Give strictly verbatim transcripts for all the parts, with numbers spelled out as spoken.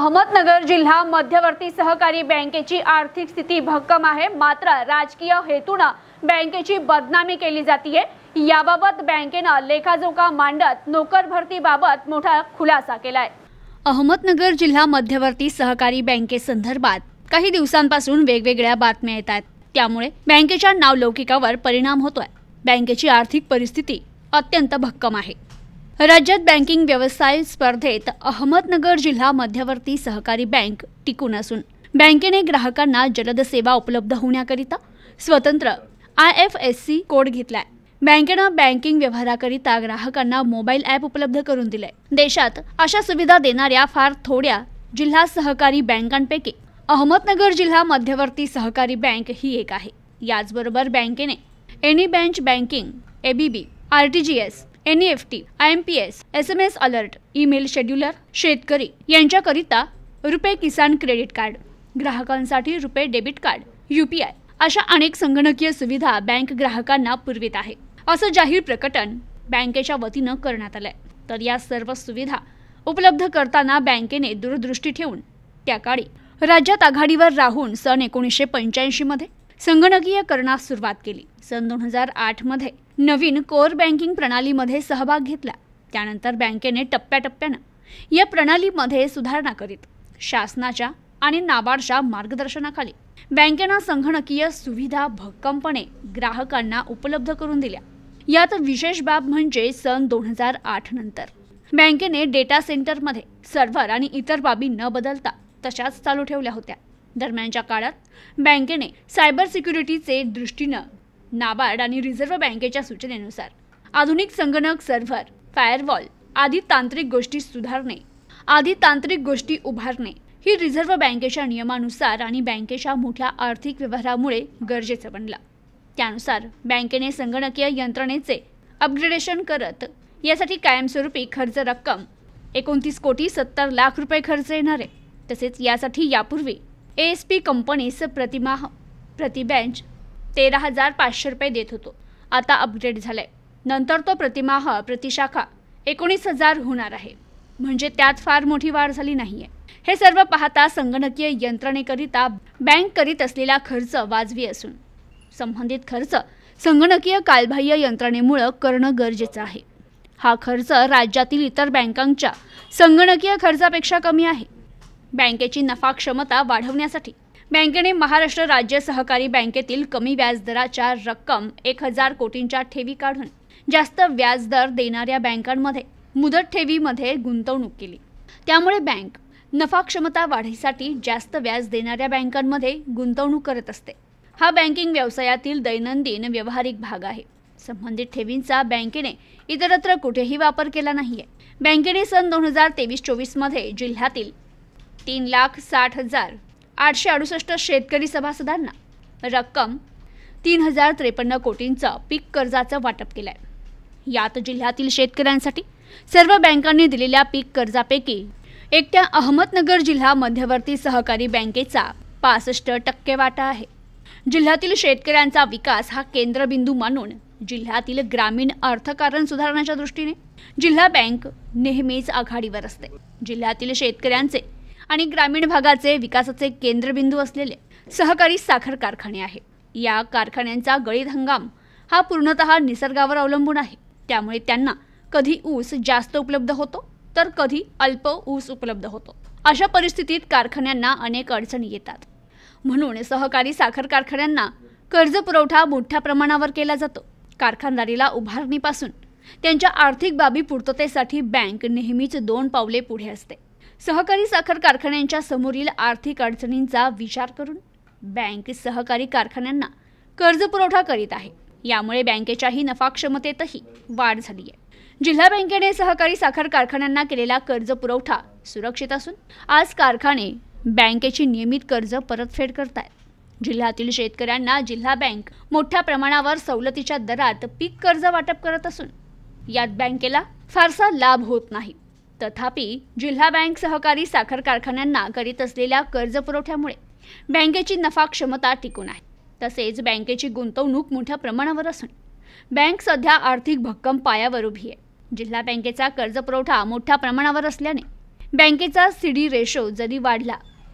अहमदनगर जिल्हा मध्यवर्ती सहकारी बँकेची आर्थिक स्थिती भक्कम आहे। मात्र राजकीय हेतूने बँकेची बदनामी केली जातीये। याबाबत बँकेने लेखाजोखा मांडत नोकर भरतीबाबत मोठा खुलासा केलाय। अहमदनगर जिल्हा मध्यवर्ती सहकारी बँकेसंदर्भात काही दिवसांपासून वेगवेगळ्या बातम्या येतात, त्यामुळे बँकेच्या नावलौकिकावर परिणाम होतोय। बँकेची आर्थिक परिस्थिती अत्यंत भक्कम आहे। राज्यात बँकिंग व्यवसाय स्पर्धेत अहमदनगर जिल्हा मध्यवर्ती सहकारी बँक टिकून असून बँकेने ग्राहकांना जलद सेवा उपलब्ध होण्याकरिता स्वतंत्र I F S C code घेतलाय। बँकेने बँकिंग व्यवहाराकरिता ग्राहकांना मोबाईल ॲप उपलब्ध करून दिले। देशात अशा सुविधा देणाऱ्या फार थोड्या जिल्हा सहकारी बँकांपैकी अहमदनगर जिल्हा मध्यवर्ती सहकारी बँक ही एक आहे। याचबरोबर बँकेने any branch banking, ABB, RTGS, N E F T, I M P S, S M S alert, email scheduler, शेतकरी यांच्याकरिता रुपे किसान क्रेडिट कार्ड, ग्राहकांसाठी रुपे डेबिट कार्ड, यूपीआय अशा अनेक संगणकीय सुविधा बँक ग्राहकांना पुरवित आहे, असं जाहीर प्रकटन बँकेच्या वतीनं करण्यात आलंय। तर या सर्व सुविधा उपलब्ध करताना बँकेने दूरदृष्टी ठेवून त्या काळी राज्यात आघाडीवर राहून सन एकोणीसशे पंच्याऐंशी मध्ये संगणकीयकरणास सुरुवात केली। सन दोन हजार आठ मध्ये नवीन कोर बँकिंग प्रणालीमध्ये सहभाग घेतला। त्यानंतर बँकेने टप्प्याटप्प्यानं या प्रणालीमध्ये सुधारणा करीत शासनाच्या आणि नाबार्डच्या मार्गदर्शनाखाली बँकेने संगणकीय सुविधा भक्कमपणे ग्राहकांना उपलब्ध करून दिल्या। यात विशेष बाब म्हणजे सन दोन हजार आठ नंतर बँकेने डेटा सेंटरमध्ये सर्व्हर आणि इतर बाबी न बदलता तशाच चालू ठेवल्या होत्या। दरम्यानच्या काळात बँकेने सायबर सिक्युरिटीचे दृष्टीनं नाबार्ड आणि रिझर्व्ह बँकेच्या सूचनेनुसार आधुनिक संगणक, सर्व्हर, फायरवॉल आदी तांत्रिक गोष्टी सुधारणे आदी तांत्रिक गोष्टी उभारणे ही रिझर्व्ह बँकेच्या नियमानुसार आणि बँकेच्या मोठ्या आर्थिक व्यवहारामुळे गरजेचं बनलं। त्यानुसार बँकेने संगणकीय यंत्रणेचे अपग्रेडेशन करत यासाठी कायमस्वरूपी खर्च रक्कम एकोणतीस कोटी सत्तर लाख रुपये खर्च येणार आहे। तसेच यासाठी यापूर्वी ए एस पी कंपनीस प्रतिमाह प्रति बँच तेरा हजार पाचशे रुपये देत होतो, आता अपग्रेड झालाय। नंतर तो प्रतिमाह प्रतिशाखा एकोणीस हजार होणार आहे, म्हणजे त्यात फार मोठी वाढ झाली नाहीये। हे सर्व पाहता संगणकीय यंत्रणेकरिता बँक करीत असलेला खर्च वाजवी असून संबंधित खर्च संगणकीय कालबाह्य यंत्रणेमुळे करणं गरजेचं आहे। हा खर्च राज्यातील इतर बँकांच्या संगणकीय खर्चापेक्षा कमी आहे। बँकेची नफा क्षमता वाढवण्यासाठी बँकेने महाराष्ट्र राज्य सहकारी बँकेतील कमी व्याजदराच्या रक्कम एक हजार कोटींच्या ठेवी काढून जास्त व्याजदर देणाऱ्या बँकांमध्ये मुदत ठेवीमध्ये गुंतवणूक केली। त्यामुळे बँक नफा क्षमता वाढीसाठी जास्त व्याज देणाऱ्या बँकांमध्ये गुंतवणूक करत असते। हा बँकिंग व्यवसायातील दैनंदिन व्यावहारिक भाग आहे। संबंधित ठेवींचा बँकेने इतरत्र कुठेही वापर केला नाहीये। बँकेने सन दोन हजार तेवीस चोवीस मध्ये जिल्ह्यातील तीन लाख साठ हजार आठशे अडुसष्ट शेतकरी सभासदांना रक्कम तीन हजार त्रेपन्न कोटींचं पीक कर्जाचं वाटप केलंय। यात जिल्ह्यातील शेतकऱ्यांसाठी सर्व बँकांनी दिलेल्या पीक कर्जापैकी एकट्या अहमदनगर जिल्हा मध्यवर्ती सहकारी बँकेचा पासष्ट टक्के वाटा आहे। जिल्ह्यातील शेतकऱ्यांचा विकास हा केंद्रबिंदू मानून जिल्ह्यातील ग्रामीण अर्थकारण सुधारण्याच्या दृष्टीने जिल्हा बँक नेहमीच आघाडीवर असते। जिल्ह्यातील शेतकऱ्यांचे आणि ग्रामीण भागाचे विकासाचे केंद्रबिंदू असलेले सहकारी साखर कारखाने आहे। या कारखान्यांचा गळीत हंगाम हा पूर्णतः निसर्गावर अवलंबून आहे। त्यामुळे त्यांना कधी ऊस जास्त उपलब्ध होतो तर कधी अल्प ऊस उपलब्ध होतो। अशा परिस्थितीत कारखान्यांना अनेक अडचणी येतात। म्हणून सहकारी साखर कारखान्यांना कर्ज पुरवठा मोठ्या प्रमाणावर केला जातो। कारखानदारीला उभारणीपासून त्यांच्या आर्थिक बाबी पूर्ततेसाठी बँक नेहमीच दोन पावले पुढे असते। सहकारी साखर कारखान्यांच्या समोरील आर्थिक अडचणींचा विचार करून बँक सहकारी कारखान्यांना कर्ज पुरवठा करीत आहे। यामुळे बँकेच्याही नफा क्षमतेतही वाढ झाली आहे। जिल्हा बँकेने सहकारी साखर कारखान्यांना केलेला कर्ज पुरवठा सुरक्षित असून आज कारखाने बँकेची नियमित कर्ज परतफेड करतायत। जिल्ह्यातील शेतकऱ्यांना जिल्हा बँक मोठ्या प्रमाणावर सवलतीच्या दरात पीक कर्ज वाटप करत असून यात बँकेला फारसा लाभ होत नाही। तथापि जिल्हा बँक सहकारी साखर कारखान्यांना करीत असलेल्या कर्ज पुरवठ्यामुळे बँकेची नफा क्षमता टिकून आहे। तसेच बँकेची गुंतवणूक मोठ्या प्रमाणावर असून बँक सध्या आर्थिक भक्कम पायावर उभी आहे। जिल्हा बँकेचा कर्ज पुरवठा मोठ्या प्रमाणावर असल्याने बँकेचा सीडी रेशो जरी वाढला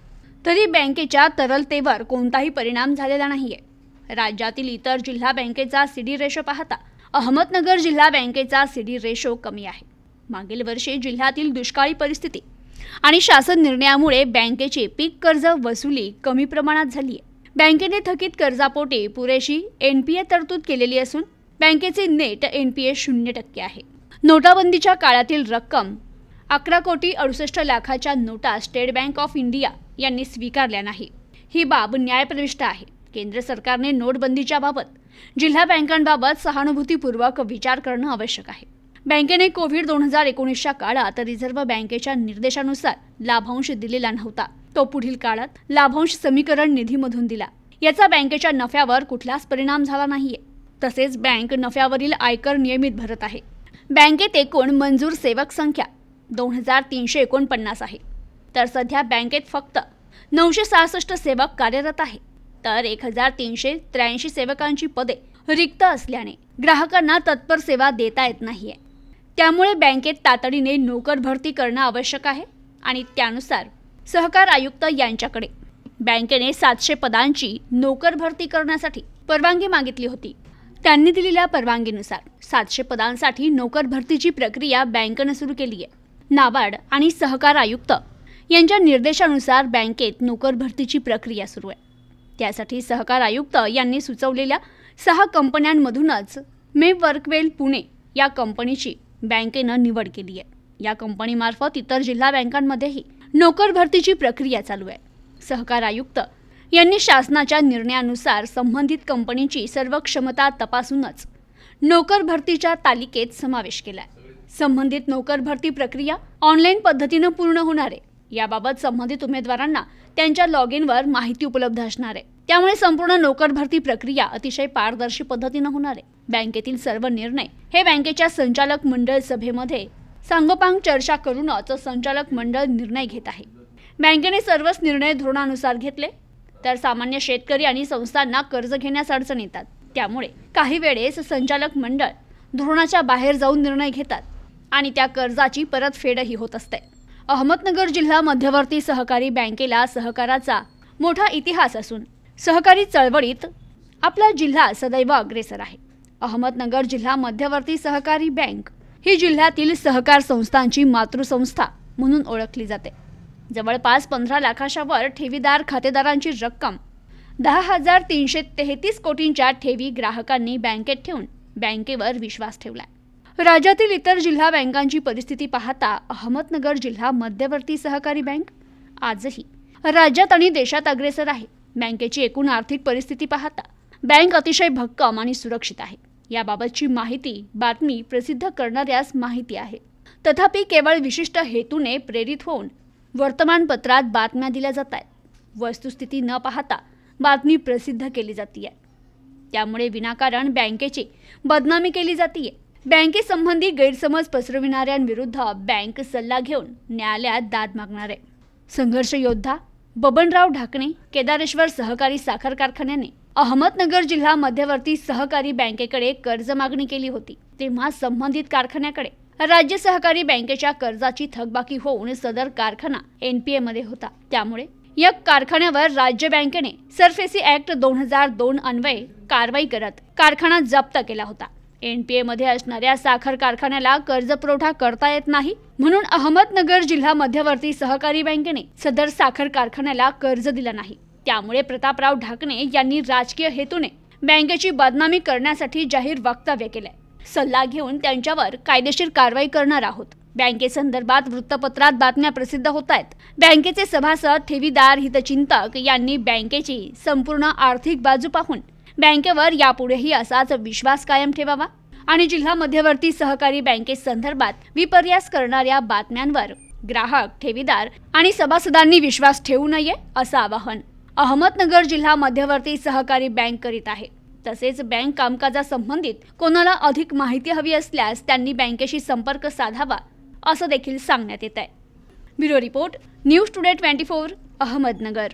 तरी बँकेच्या तरलतेवर कोणताही परिणाम झालेला नाहीये। राज्यातील इतर जिल्हा बँकेचा सीडी रेशो पाहता अहमदनगर जिल्हा बँकेचा सीडी रेशो कमी आहे। मागील वर्षी जिल्ह्यातील दुष्काळी परिस्थिती आणि शासन निर्णयामुळे बँकेची पीक कर्ज वसुली कमी प्रमाणात झाली आहे। बँकेने थकीत कर्जापोटी पुरेशी एनपीए तरतूद केलेली असून बँकेचे नेट एनपीए शून्य टक्के आहे। नोटाबंदीच्या काळातील रक्कम अकरा कोटी अडुसष्ट लाखाच्या नोटा स्टेट बँक ऑफ इंडिया यांनी स्वीकारल्या नाही। ही बाब न्यायप्रविष्ट आहे। केंद्र सरकारने नोटबंदीच्या बाबत जिल्हा बँकांबाबत सहानुभूतीपूर्वक विचार करणं आवश्यक आहे। बँकेने कोविड दोन हजार एकोणीसच्या काळात रिझर्व्ह बँकेच्या निर्देशानुसार लाभांश दिलेला नव्हता। तो पुढील काळात लाभांश समीकरण निधीमधून दिला। याचा बँकेच्या नफ्यावर कुठलाच परिणाम झाला नाहीये। तसेच बँक नफ्यावरील आयकर नियमित भरत आहे। बँकेत एकूण मंजूर सेवक संख्या दोन हजार तीनशे एकोणपन्नास आहे, तर सध्या बँकेत फक्त नऊशे सहासष्ट सेवक कार्यरत आहे। तर एक हजार तीनशे त्र्याऐंशी सेवकांची पदे रिक्त असल्याने ग्राहकांना तत्पर सेवा देता येत नाहीये। त्यामुळे बँकेत तातडीने नोकर भरती करणं आवश्यक आहे आणि त्यानुसार सहकार आयुक्त यांच्याकडे बँकेने सातशे पदांची नोकर भरती करण्यासाठी परवानगी मागितली होती। त्यांनी दिलेल्या परवानगीनुसार सातशे पदांसाठी नोकर भरतीची प्रक्रिया बँकेने सुरू केली आहे। नाबार्ड आणि सहकार आयुक्त यांच्या निर्देशानुसार बँकेत नोकर भरतीची प्रक्रिया सुरू आहे। त्यासाठी सहकार आयुक्त यांनी सुचवलेल्या सहा कंपन्यांमधूनच मे वर्कवेल पुणे या कंपनीची बँकेनं निवड केली आहे। या कंपनीमार्फत इतर जिल्हा बँकांमध्येही नोकर भरतीची प्रक्रिया चालू आहे। सहकार आयुक्त यांनी शासनाच्या निर्णयानुसार संबंधित कंपनीची सर्व क्षमता तपासूनच नोकर भरतीच्या तालिकेत समावेश केलाय। संबंधित नोकर भरती प्रक्रिया ऑनलाईन पद्धतीने पूर्ण होणार आहे। याबाबत संबंधित उमेदवारांना त्यांच्या लॉग इनवर माहिती उपलब्ध असणार आहे। त्यामुळे संपूर्ण नोकर भरती प्रक्रिया अतिशय पारदर्शी पद्धतीने होणार आहे। बँकेतील सर्व निर्णय हे बँकेच्या संचालक मंडळ सभेमध्ये सांगोपांग चर्चा करूनच संचालक मंडळ निर्णय घेत आहे। बँकेने सर्वच निर्णय धोरणानुसार घेतले तर सामान्य शेतकरी आणि संस्थांना कर्ज घेण्यास अडचण येतात। त्यामुळे काही वेळेस संचालक मंडळ धोरणाच्या बाहेर जाऊन निर्णय घेतात आणि त्या कर्जाची परतफेडही होत असते। अहमदनगर जिल्हा मध्यवर्ती सहकारी बँकेला सहकाराचा मोठा इतिहास असून सहकारी चळवळीत आपला जिल्हा सदैव अग्रेसर आहे। अहमदनगर जिल्हा मध्यवर्ती सहकारी बँक ही जिल्ह्यातील सहकार संस्थांची मातृसंस्था म्हणून ओळखली जाते। जवळपास पंधरा लाखाच्या वर ठेवीदार खातेदारांची रक्कम दहा हजार तीनशे तेहतीस कोटींच्या ठेवी ग्राहकांनी बँकेत ठेवून बँकेवर विश्वास ठेवलाय। राज्यातील इतर जिल्हा बँकांची परिस्थिती पाहता अहमदनगर जिल्हा मध्यवर्ती सहकारी बँक आजही राज्यात आणि देशात अग्रेसर आहे। बँकेची एकूण आर्थिक परिस्थिती पाहता बँक अतिशय भक्कम आणि सुरक्षित आहे। याबाबतची माहिती बातमी प्रसिद्ध करणाऱ्यास माहिती आहे। तथापि केवळ विशिष्ट हेतूने प्रेरित होऊन वर्तमानपत्रात बातम्या दिल्या जात आहेत। वस्तुस्थिती न पाहता बातमी प्रसिद्ध केली जाते। त्यामुळे विनाकारण बँकेची बदनामी केली जाते। बँकेसंबंधी गैरसमज पसरविणाऱ्यांविरुद्ध बँक सल्ला घेऊन न्यायालयात दाद मागणार आहे। संघर्ष योद्धा बबनराव ढाकणे केदारेश्वर सहकारी साखर कारखान्याने अहमदनगर जिल्हा मध्यवर्ती सहकारी बँकेकडे कर्ज मागणी केली होती। तेव्हा संबंधित कारखान्याकडे राज्य सहकारी बँकेच्या कर्जाची थकबाकी होऊन सदर कारखाना एनपीए मध्ये होता। त्यामुळे या कारखान्यावर राज्य बँकेने सरफेसी ऍक्ट दोन हजार दोन अन्वये कारवाई करत कारखाना जप्त केला होता। एनपीए मध्ये असणाऱ्या साखर कारखान्याला कर्ज पुरवठा करता येत नाही, म्हणून अहमदनगर जिल्हा मध्यवर्ती सहकारी बँकेने सदर साखर कारखान्याला कर्ज दिलं नाही। त्यामुळे प्रतापराव ढाकणे यांनी राजकीय हेतूने बँकेची बदनामी करण्यासाठी जाहीर वक्तव्य केले। सल्ला घेऊन त्यांच्यावर कायदेशीर कारवाई करणार आहोत। बँकेसंदर्भात वृत्तपत्रात बातम्या प्रसिद्ध होत आहेत। बँकेचे सभासद ठेवीदार हितचिंतक यांनी बँकेची संपूर्ण आर्थिक बाजू पाहून बँकेवर यापुढेही असाच विश्वास कायम ठेवावा आणि जिल्हा मध्यवर्ती सहकारी बँकेसंदर्भात विपर्यास करणाऱ्या बातम्यांवर ग्राहक, ठेवीदार आणि सभासदांनी विश्वास ठेवू नये असं आवाहन अहमदनगर जिल्हा मध्यवर्ती सहकारी बँक करीत आहे। तसेच बँक कामकाजासंबंधित कोणाला अधिक माहिती हवी असल्यास त्यांनी बँकेशी संपर्क साधावा असं देखील सांगण्यात येत आहे। ब्युरो रिपोर्ट, न्यूज टुडे चोवीस अहमदनगर।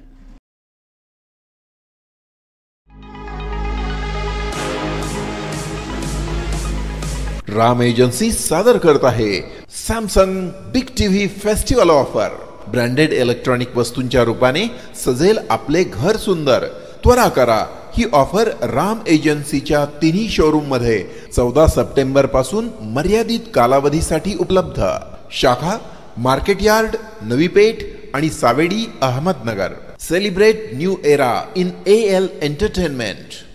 राम एजन्सी सादर करत आहे Samsung big TV festival offer. Branded electronic वस्तूंच्या रूपाने सजेल आपले घर सुंदर. त्वरा करा, ही ऑफर राम एजन्सीच्या तिन्ही शोरूम मध्ये चौदा सप्टेंबर पासून मर्यादित कालावधीसाठी उपलब्ध. शाखा मार्केट यार्ड, नवी पेठ आणि Savedi, Ahmednagar. Celebrate new era in A L entertainment.